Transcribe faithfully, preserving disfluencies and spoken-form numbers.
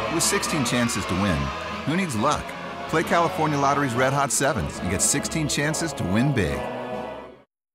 With sixteen chances to win, who needs luck? Play California Lottery's Red Hot Sevens and get sixteen chances to win big.